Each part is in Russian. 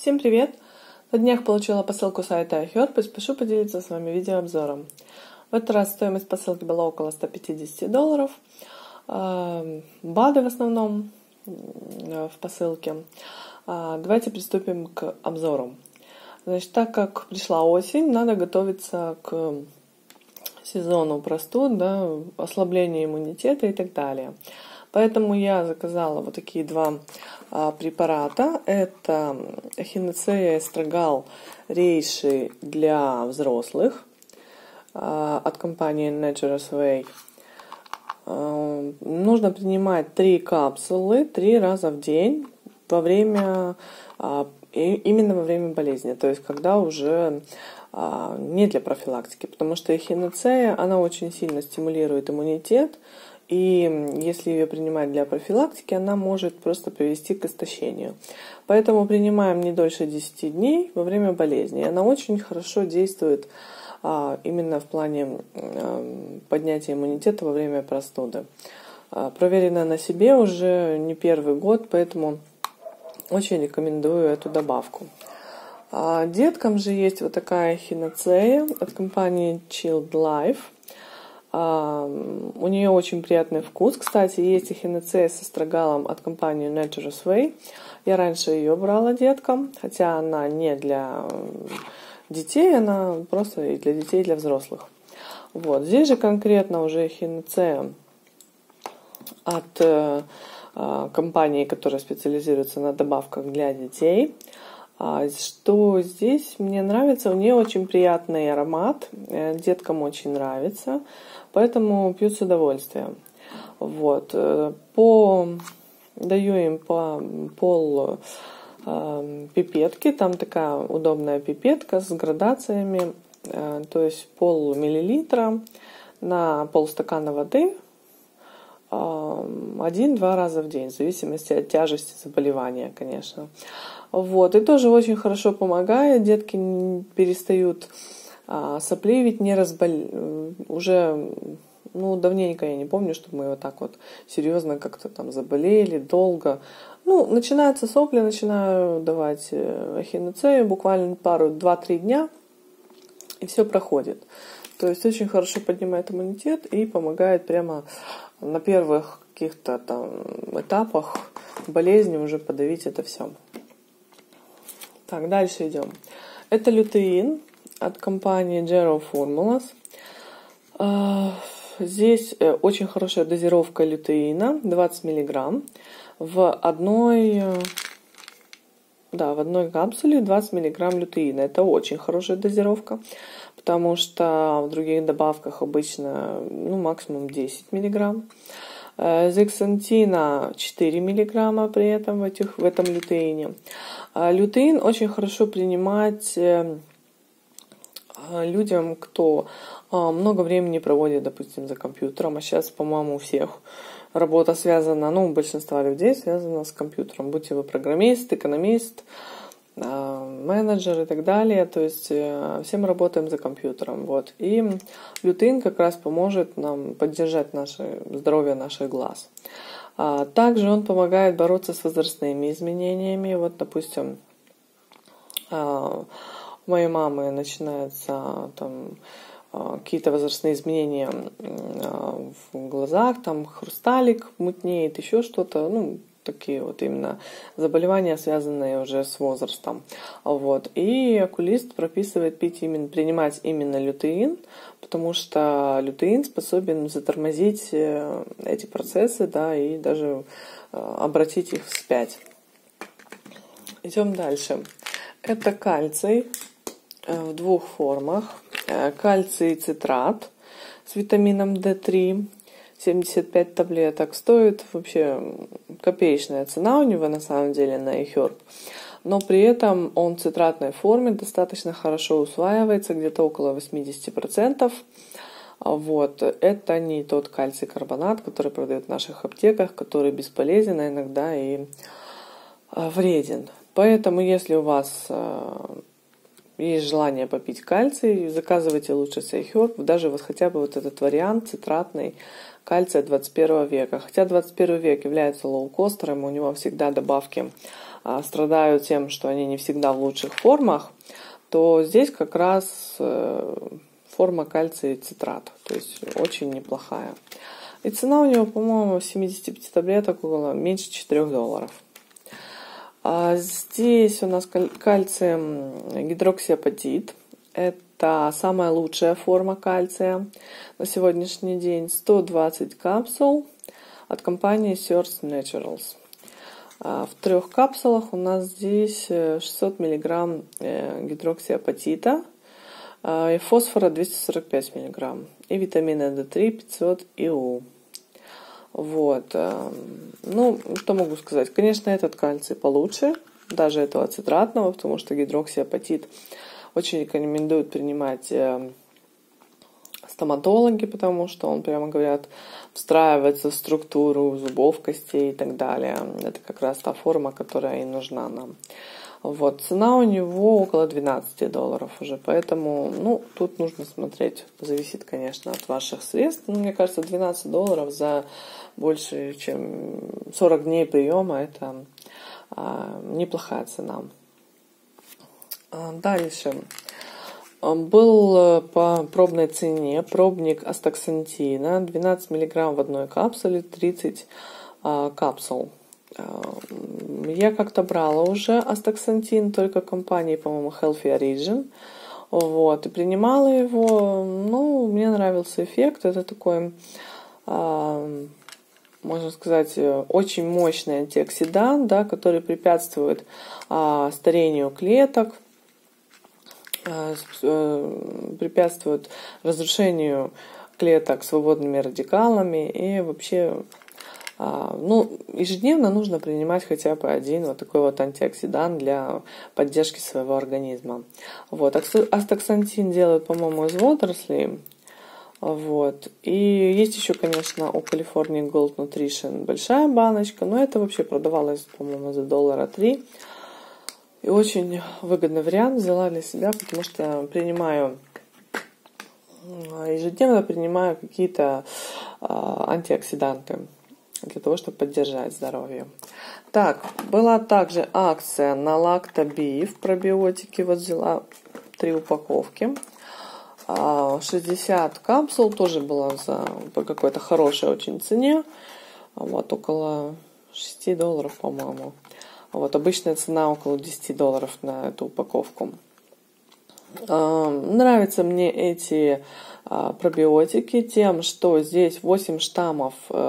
Всем привет! На днях получила посылку сайта iHerb и спешу поделиться с вами видеообзором. В этот раз стоимость посылки была около $150. БАДы в основном в посылке. Давайте приступим к обзору. Значит, так как пришла осень, надо готовиться к сезону простуд, ослабления иммунитета и так далее. Поэтому я заказала вот такие два препарата. Это эхиноцея эстрагал рейши для взрослых от компании Nature's Way. Нужно принимать 3 капсулы 3 раза в день именно во время болезни, то есть когда уже не для профилактики, потому что эхиноцея, она очень сильно стимулирует иммунитет, и если ее принимать для профилактики, она может просто привести к истощению. Поэтому принимаем не дольше 10 дней во время болезни. Она очень хорошо действует именно в плане поднятия иммунитета во время простуды. Проверено на себе уже не первый год, поэтому очень рекомендую эту добавку. Деткам же есть вот такая эхиноцея от компании Chilled Life. У нее очень приятный вкус. Кстати, есть эхиноцея с эстрагалом от компании Nature's Way. Я раньше ее брала деткам, хотя она не для детей, она просто и для детей, и для взрослых. Вот. Здесь же конкретно уже эхиноцея от компании, которая специализируется на добавках для детей. Что здесь мне нравится, у нее очень приятный аромат, деткам очень нравится, поэтому пьют с удовольствием. Вот. Даю им по пол пипетки, там такая удобная пипетка с градациями, то есть пол-миллилитра на полстакана воды 1-2 раза в день, в зависимости от тяжести заболевания, конечно. Вот. И тоже очень хорошо помогает. Детки перестают сопливить, уже давненько я не помню, чтобы мы вот так вот серьезно как-то там заболели долго. Начинаются сопли, начинаю давать эхиноцею, буквально 2-3 дня, и все проходит. То есть очень хорошо поднимает иммунитет и помогает прямо на первых каких-то там этапах болезни уже подавить это все. Так, дальше идем. Это лютеин от компании Gero Formulas. Здесь очень хорошая дозировка лютеина, 20 мг. В одной капсуле 20 мг лютеина. Это очень хорошая дозировка, потому что в других добавках обычно максимум 10 мг. Зексантина 4 мг при этом в этом лютеине. Лютеин очень хорошо принимать людям, кто много времени проводит, допустим, за компьютером. А сейчас, по-моему, у всех работа связана, у большинства людей связана с компьютером. Будьте вы программист, экономист, менеджер и так далее. То есть все мы работаем за компьютером. Вот. И лютеин как раз поможет нам поддержать здоровье наших глаз. Также он помогает бороться с возрастными изменениями. Вот, допустим, у моей мамы начинаются какие-то возрастные изменения в глазах, хрусталик мутнеет, еще что-то, такие вот именно заболевания, связанные уже с возрастом. Вот. И окулист прописывает принимать именно лютеин, потому что лютеин способен затормозить эти процессы, и даже обратить их вспять. Идем дальше. Это кальций в 2 формах. Кальций цитрат с витамином D3, 75 таблеток. Стоит вообще копеечная цена у него на самом деле на iHerb. Но при этом он в цитратной форме достаточно хорошо усваивается, где-то около 80%. Вот. Это не тот кальций-карбонат, который продают в наших аптеках, который бесполезен, а иногда и вреден. Поэтому, если у вас есть желание попить кальций, заказывайте лучше с iHerb, даже хотя бы этот вариант цитратный кальция 21 века. Хотя 21 век является лоукостером, у него всегда добавки страдают тем, что они не всегда в лучших формах, то здесь как раз форма кальция цитрат, то есть очень неплохая. И цена у него, по-моему, 75 таблеток около меньше $4. А здесь у нас кальций гидроксиапатит. Это самая лучшая форма кальция на сегодняшний день. 120 капсул от компании Source Naturals. В 3 капсулах у нас здесь 600 мг гидроксиапатита, и фосфора 245 мг, и витамина D3 500 ИУ. Вот. Ну, что могу сказать? Конечно, этот кальций получше, даже этого цитратного, потому что гидроксиапатит очень рекомендуют принимать стоматологи, потому что он, прямо говорят, встраивается в структуру зубов, костей и так далее. Это как раз та форма, которая и нужна нам. Вот. Цена у него около $12 уже, поэтому, ну, тут нужно смотреть. Зависит, конечно, от ваших средств. Но, мне кажется, $12 за больше, чем 40 дней приема, это неплохая цена. Дальше. Был по пробной цене пробник астаксантина, 12 мг в одной капсуле, 30 капсул. Я как-то брала уже астаксантин, только компании, по-моему, Healthy Origin. Вот, и принимала его. Ну, мне нравился эффект. Это такой, можно сказать, очень мощный антиоксидант, да, который препятствует старению клеток, препятствует разрушению клеток свободными радикалами и вообще, ну, ежедневно нужно принимать хотя бы один вот такой вот антиоксидант для поддержки своего организма. Вот. Астаксантин делают, по-моему, из водорослей. Вот. И есть еще, конечно, у California Gold Nutrition большая баночка, но это вообще продавалось, по-моему, за $3. И очень выгодный вариант взяла для себя, потому что ежедневно принимаю какие-то антиоксиданты для того, чтобы поддержать здоровье. Так, была также акция на лактобиев пробиотики. Вот взяла 3 упаковки. 60 капсул тоже была по какой-то хорошей очень цене. Вот около $6, по-моему. Вот обычная цена около $10 на эту упаковку. Нравятся мне эти пробиотики тем, что здесь 8 штаммов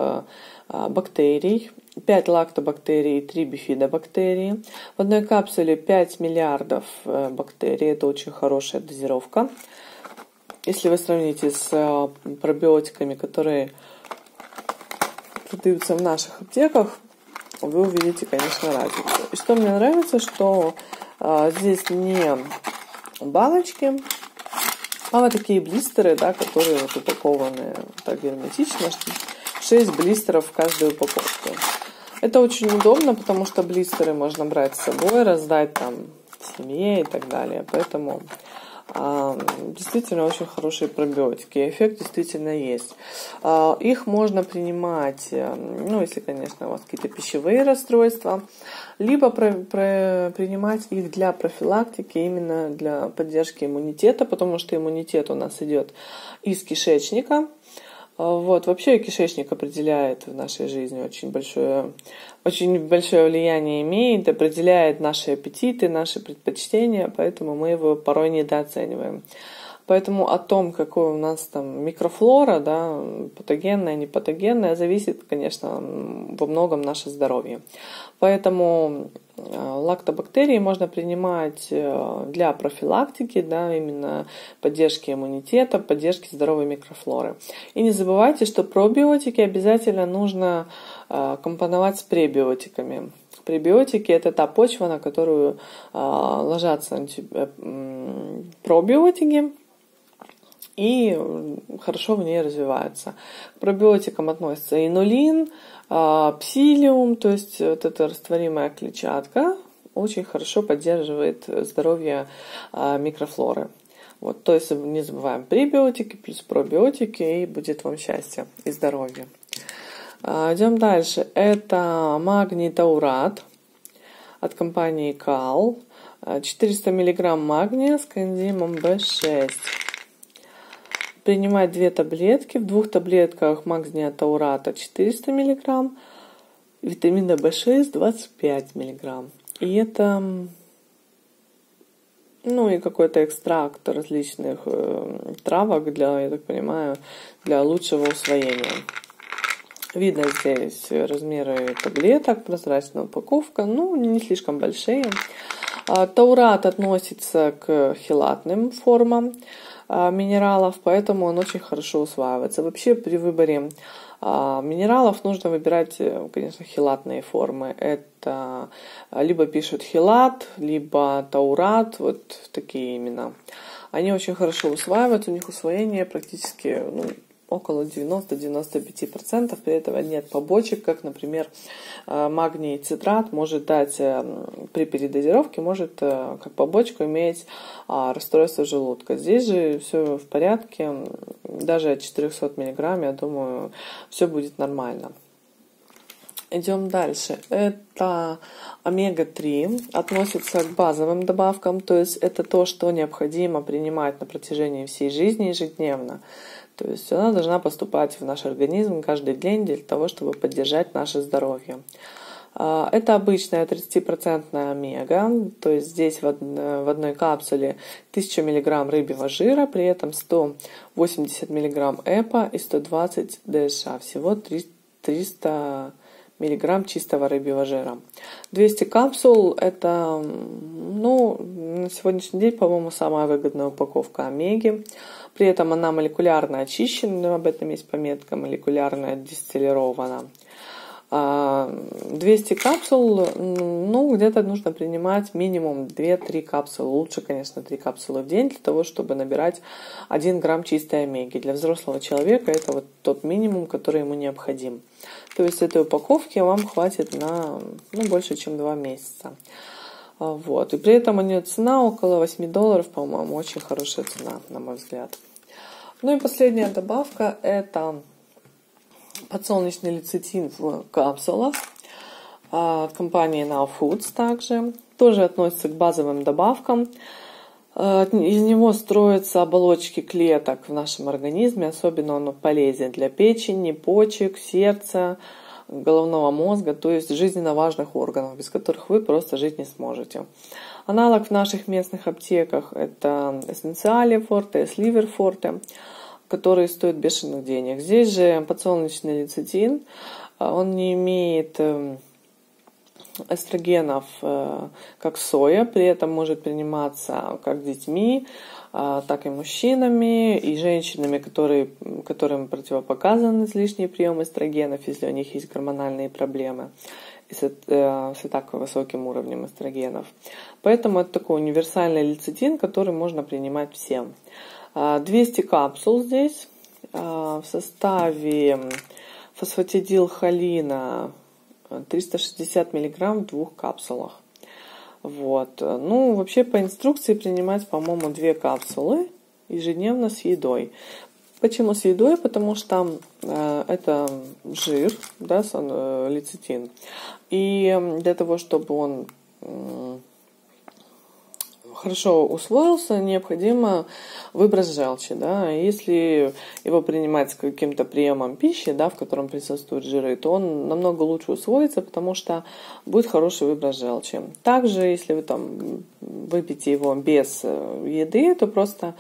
бактерий, 5 лактобактерий и 3 бифидобактерии. В одной капсуле 5 миллиардов бактерий. Это очень хорошая дозировка. Если вы сравните с пробиотиками, которые продаются в наших аптеках, вы увидите, конечно, разницу. И что мне нравится, что здесь не баночки, а вот такие блистеры, да, которые вот упакованы так герметично, что 6 блистеров в каждую упаковку. Это очень удобно, потому что блистеры можно брать с собой, раздать там семье и так далее. Поэтому действительно очень хорошие пробиотики. Эффект действительно есть. Их можно принимать, ну, если, конечно, у вас какие-то пищевые расстройства, либо принимать их для профилактики, именно для поддержки иммунитета, потому что иммунитет у нас идет из кишечника. Вот. Вообще кишечник определяет в нашей жизни очень большое влияние имеет, определяет наши аппетиты, наши предпочтения, поэтому мы его порой недооцениваем. Поэтому о том, какой у нас там микрофлора, да, патогенная, непатогенная, зависит, конечно, во многом наше здоровье. Поэтому лактобактерии можно принимать для профилактики, да, именно поддержки иммунитета, поддержки здоровой микрофлоры. И не забывайте, что пробиотики обязательно нужно компоновать с пребиотиками. Пребиотики – это та почва, на которую ложатся пробиотики, и хорошо в ней развиваются. К пробиотикам относятся инулин, псилиум, то есть вот эта растворимая клетчатка очень хорошо поддерживает здоровье микрофлоры. Вот, то есть не забываем пребиотики плюс пробиотики, и будет вам счастье и здоровье. Идем дальше. Это магний таурат. от компании Кал. 400 мг магния с коэнзимом B6. Принимать 2 таблетки. В 2 таблетках магния таурата 400 мг, витамина B6 25 мг. И это, ну и какой-то экстракт различных травок для, я так понимаю, для лучшего усвоения. Видно здесь размеры таблеток, прозрачная упаковка, ну не слишком большие. Таурат относится к хелатным формам минералов, поэтому он очень хорошо усваивается. Вообще при выборе минералов нужно выбирать, конечно, хелатные формы. Это либо пишут хелат, либо таурат, вот такие имена. Они очень хорошо усваиваются, у них усвоение практически около 90-95%, при этом нет побочек, как, например, магний цитрат может дать при передозировке, может как побочку иметь расстройство желудка. Здесь же все в порядке, даже от 400 мг, я думаю, все будет нормально. Идем дальше. Это омега-3, относится к базовым добавкам, то есть это то, что необходимо принимать на протяжении всей жизни ежедневно. То есть она должна поступать в наш организм каждый день для того, чтобы поддержать наше здоровье. Это обычная 30% омега, то есть здесь в одной капсуле 1000 мг рыбьего жира, при этом 180 мг ЭПА и 120 ДША, всего 300 мг чистого рыбьего жира. 200 капсул это, на сегодняшний день, по-моему, самая выгодная упаковка омеги. При этом она молекулярно очищена, об этом есть пометка, молекулярно дистиллирована. 200 капсул, где-то нужно принимать минимум 2-3 капсулы. Лучше, конечно, 3 капсулы в день для того, чтобы набирать 1 грамм чистой омеги. Для взрослого человека это вот тот минимум, который ему необходим. То есть этой упаковки вам хватит на больше, чем 2 месяца. Вот. И при этом у нее цена около $8, по-моему, очень хорошая цена, на мой взгляд. Ну и последняя добавка – это подсолнечный лецитин в капсулах от компании Now Foods также. Тоже относится к базовым добавкам. Из него строятся оболочки клеток в нашем организме. Особенно он полезен для печени, почек, сердца, головного мозга, то есть жизненно важных органов, без которых вы просто жить не сможете. Аналог в наших местных аптеках это Эссенциали Форте, Сливер Форте, которые стоят бешеных денег. Здесь же подсолнечный лецитин, он не имеет эстрогенов, как соя, при этом может приниматься как детьми, так и мужчинами, и женщинами, которым противопоказан излишний прием эстрогенов, если у них есть гормональные проблемы с и так высоким уровнем эстрогенов. Поэтому это такой универсальный лецитин, который можно принимать всем. 200 капсул здесь в составе фосфатидилхолина 360 мг в 2 капсулах. Вот. Вообще по инструкции принимать, по-моему, 2 капсулы ежедневно с едой. Почему с едой? Потому что это жир, да, лецитин. И для того, чтобы он хорошо усвоился, необходимо выброс желчи. Да? Если его принимать с каким-то приемом пищи, да, в котором присутствуют жиры, то он намного лучше усвоится, потому что будет хороший выброс желчи. Также, если вы выпьете его без еды, то просто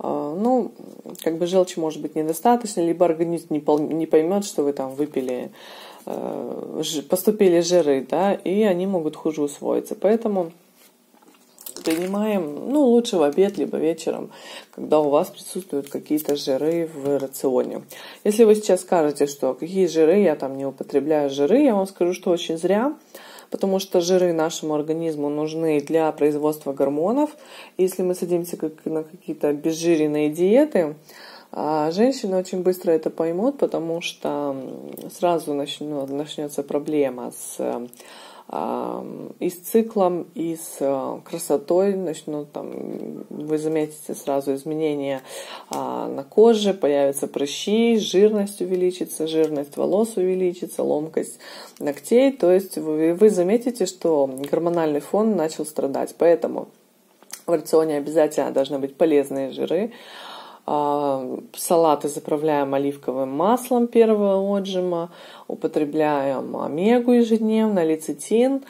желчи может быть недостаточно, либо организм не поймет, что вы выпили, поступили жиры, да, и они могут хуже усвоиться. Поэтому принимаем, лучше в обед, либо вечером, когда у вас присутствуют какие-то жиры в рационе. Если вы сейчас скажете, что какие жиры, я не употребляю жиры, я вам скажу, что очень зря, потому что жиры нашему организму нужны для производства гормонов. Если мы садимся на какие-то обезжиренные диеты, женщины очень быстро это поймут, потому что сразу начнется проблема с и с циклом, и с красотой. Начнут там, вы заметите сразу изменения на коже, появятся прыщи, жирность увеличится, жирность волос увеличится, ломкость ногтей. То есть вы заметите, что гормональный фон начал страдать. Поэтому в рационе обязательно должны быть полезные жиры. Салаты заправляем оливковым маслом первого отжима, употребляем омегу ежедневно, лецитин,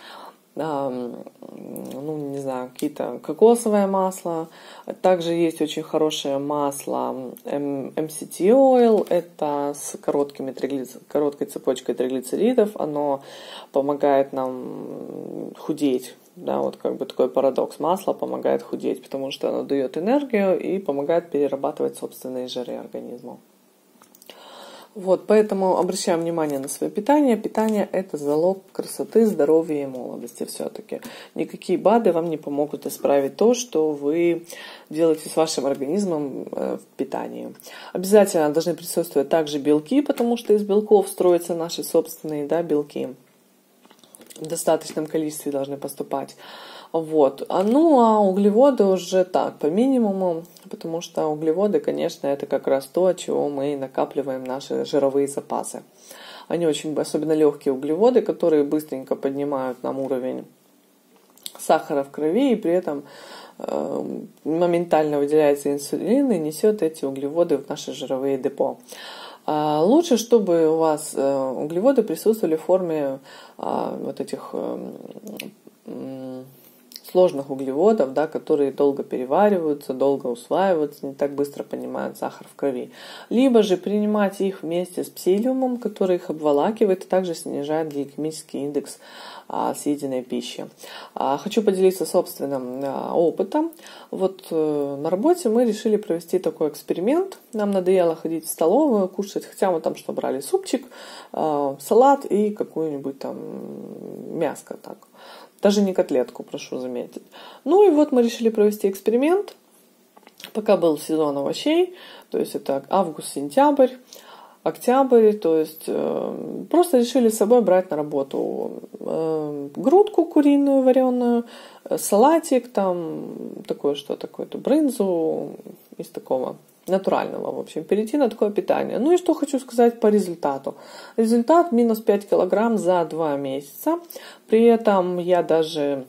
не знаю, какие-то кокосовое масло. Также есть очень хорошее масло MCT Oil, это с короткой цепочкой триглицеридов, оно помогает нам худеть. Да, вот как бы такой парадокс. Масло помогает худеть, потому что оно дает энергию и помогает перерабатывать собственные жиры организму. Вот, поэтому обращаем внимание на свое питание. Питание – это залог красоты, здоровья и молодости все-таки. Никакие БАДы вам не помогут исправить то, что вы делаете с вашим организмом в питании. Обязательно должны присутствовать также белки, потому что из белков строятся наши собственные, да, белки. В достаточном количестве должны поступать. Вот. А углеводы уже так, по минимуму, потому что углеводы, конечно, это как раз то, от чего мы накапливаем наши жировые запасы. Они очень, особенно легкие углеводы, которые быстренько поднимают нам уровень сахара в крови, и при этом моментально выделяется инсулин и несет эти углеводы в наши жировые депо. Лучше, чтобы у вас углеводы присутствовали в форме вот этих сложных углеводов, да, которые долго перевариваются, долго усваиваются, не так быстро поднимают сахар в крови. Либо же принимать их вместе с псилиумом, который их обволакивает и также снижает гликемический индекс съеденной пищи. Хочу поделиться собственным опытом. Вот на работе мы решили провести такой эксперимент. Нам надоело ходить в столовую, кушать, хотя мы там что брали, супчик, салат и какую-нибудь там мяско так. Даже не котлетку, прошу заметить. Ну и вот мы решили провести эксперимент, пока был сезон овощей, то есть это август-сентябрь, октябрь, то есть просто решили с собой брать на работу грудку куриную вареную, салатик, там такое что такое-то, брынзу из такого натурального, в общем, перейти на такое питание. Ну и что хочу сказать по результату. Результат минус 5 килограмм за 2 месяца. При этом я даже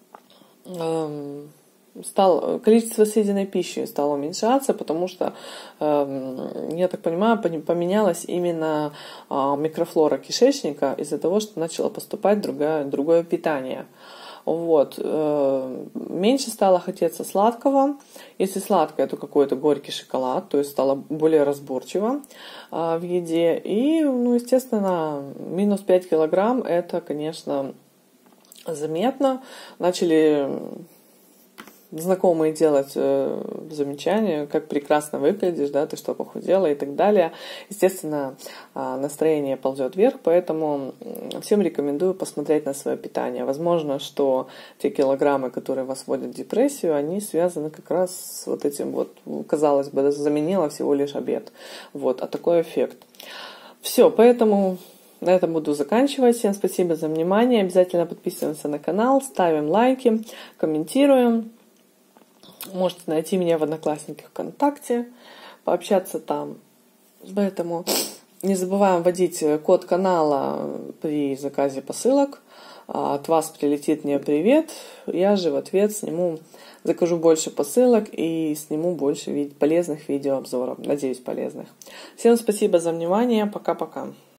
количество съеденной пищи стало уменьшаться, потому что, я так понимаю, поменялась именно микрофлора кишечника из-за того, что начало поступать другое питание. Вот. Меньше стало хотеться сладкого. Если сладкое, то какой-то горький шоколад, то есть стало более разборчиво в еде. И, естественно, минус 5 килограмм, это, конечно, заметно. Начали знакомые делать замечания, как прекрасно выглядишь, да, ты что, похудела и так далее. Естественно, настроение ползет вверх, поэтому всем рекомендую посмотреть на свое питание. Возможно, что те килограммы, которые вас вводят в депрессию, они связаны как раз с вот этим вот, казалось бы, заменила всего лишь обед. Вот, а такой эффект. Все, поэтому на этом буду заканчивать. Всем спасибо за внимание. Обязательно подписываемся на канал, ставим лайки, комментируем. Можете найти меня в Одноклассниках, ВКонтакте, пообщаться там. Поэтому не забываем вводить код канала при заказе посылок. От вас прилетит мне привет. Я же в ответ закажу больше посылок и сниму больше полезных видеообзоров. Надеюсь, полезных. Всем спасибо за внимание. Пока-пока.